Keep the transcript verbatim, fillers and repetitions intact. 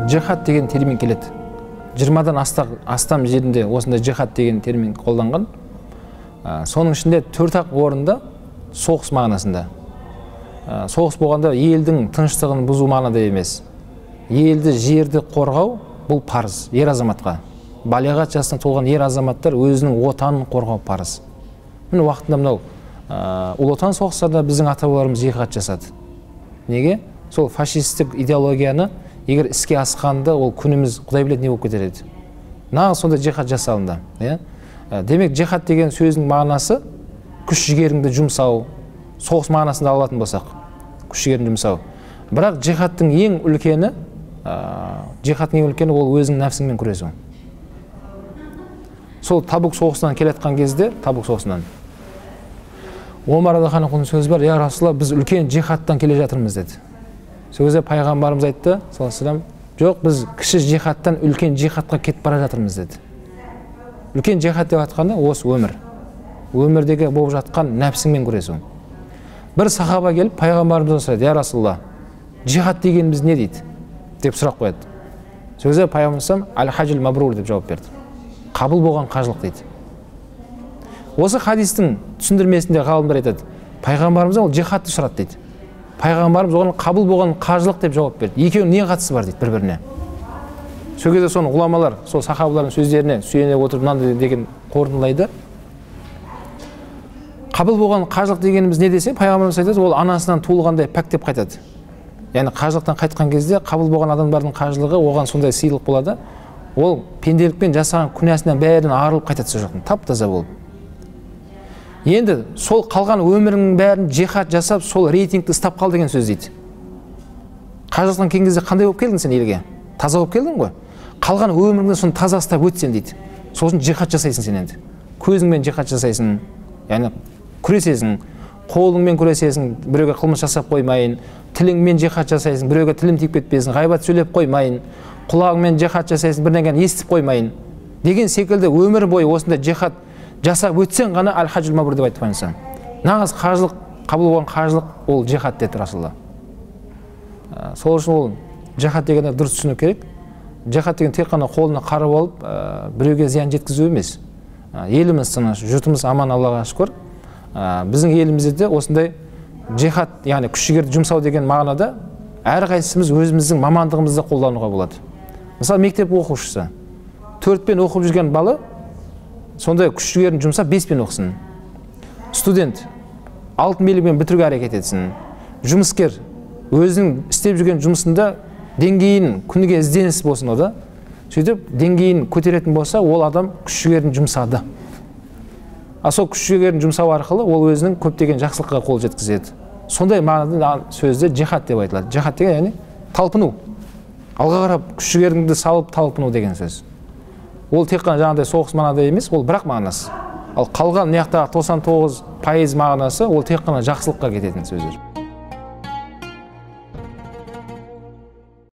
жихад деген термин келеді. жиырмадан астам жерінде осындай жихад деген термин қолданған. Соның ішінде төрт-ақ орында соғыс мағынасында. Соғыс болғанда елдің тыныштығын бұзу мағынада емес. Елді, жерді қорғау бұл парыз ер азаматқа. Балиғат жасына толған ер азаматтар өзінің отанын қорғау парыз. Міне уақытында мынау ұлы отан соғыстарда біздің ата-бабаларымыз жихад жасады. Неге? Сол фашистік идеологияны егер іске асқанда ол күніміз құдай біледі не болып кетер еді. Нағыз сонда жихад жасалынды. Демек жихад деген сөздің мағынасы күш жігеріңді жұмсау, соғыс мағынасында алатын болсақ, күш жігерін жұмсау. Бірақ жихадтың ең үлкені, жихадтың ең үлкені ол өзің нәпсіңмен күресу. Сол Табук соғысынан келетқан кезде, Табук соғысынан Омар радиаллаху сөз бар, я Расулалла, біз үлкен жихадтан келе жатырмыз деді. Сөзі пайғамбарымыз айтты, саллаллаху алейхи ва саллям, жоқ, біз кіші жихадтан үлкен жихадқа кетіп бара жатырмыз деді. Үлкен жихад деп жатқанда осы өмір. Өмірдегі болып жатқан нәпсіңмен күресу. Бір сахаба келіп пайғамбарымыздан сұрайды, я Расулалла, жихад дегеніміз не дейді? Деп сұрақ қояды. Сөзі пайғамбарымыз аль-хаджил мабрур деп жауап берді. Қабыл болған қажылық дейді. Осы хадистің түсіндірмесінде ғалымдар айтады, пайғамбарымыз ол жихадты сұрады дейді. Пайғамбарымыз оған қабыл болған қажылық деп жауап берді. Екеуінің не қатысы бар дейді бір-біріне. Сол кезде соны ғұламалар, сол сахабалардың сөздеріне сүйене отырып мынандай деген қорытындылайды. Қабыл болған қажылық дегеніміз не десе, пайғамбарымыз айтады, ол анасынан туылғандай пәк деп қайтады. Яғни қажылықтан қайтқан кезде қабыл болған адамдардың қажылығы оған сондай сыйлық болады. Ол пенделікпен жасаған күнәсінен бәрін арылып қайтады сол жақтан, тап-таза болып. Енді сол қалған өмірінің бәрін жихад жасап, сол рейтингті ұстап қал деген сөз дейді. Қажылықтан келген кезде қандай болып келдің сен елге? Таза болып келдің ғой. Қалған өміріңді соны таза ұстап өтсен дейді. Сосын жихад жасайсың сен енді. Көзіңмен жихад жасайсың, яғни күресесің, қолыңмен күресесің, біреуге қылмыс жасап қоймайын, тіліңмен жихад жасайсың, біреуге тілім тиіп кетпесін, ғайбат сөйлеп қоймайын, құлағыңмен жихад жасайсың, бір нәрсені естіп қоймайын деген секілді өмір бойы осындай жихад жасап өтсең ғана аль-хаджил мабрур деп айтып қойсаң. Нағыз қажылық, қабыл болған қажылық ол жихад деді Расулалла. Сол үшін ол жихад дегенді дұрыс түсіну керек. Жихад деген тек қана қолына қарып алып, біреуге зиян жеткізу емес. Еліміз тыныш, жұртымыз аман, Аллаға шүкір. Біздің елімізде де осындай жихад, яғни күш жігерді жұмсау деген мағынада әрқайсымыз өзіміздің мамандығымызды қолдануға болады. Мысалы, мектеп оқушысы төртпен оқып жүрген бала сондай күш жігерін жұмсап беспен оқысын. Студент алтын белгімен бітіруге әрекет етсін. Жұмыскер өзінің істеп жүрген жұмысында деңгейін күніге ізденіс болсын ода. Сөйтіп, деңгейін көтеретін болса, ол адам күш жігерін жұмсады. А сол күш жігерін жұмсау арқылы ол өзінің көптеген жақсылыққа қол жеткізеді. Сондай мағынада сөзді жихад деп айтылады. Жихад деген яғни талпыну. Алға қарап күш жігеріңді салып талпыну деген сөз. Ол тек қана жаңағыдай соғыс мағынада емес, ол бірақ мағынасы. Ал қалған мына жақтағы тоқсан тоғыз пайыз мағынасы ол тек қана жақсылыққа кететін сөздер.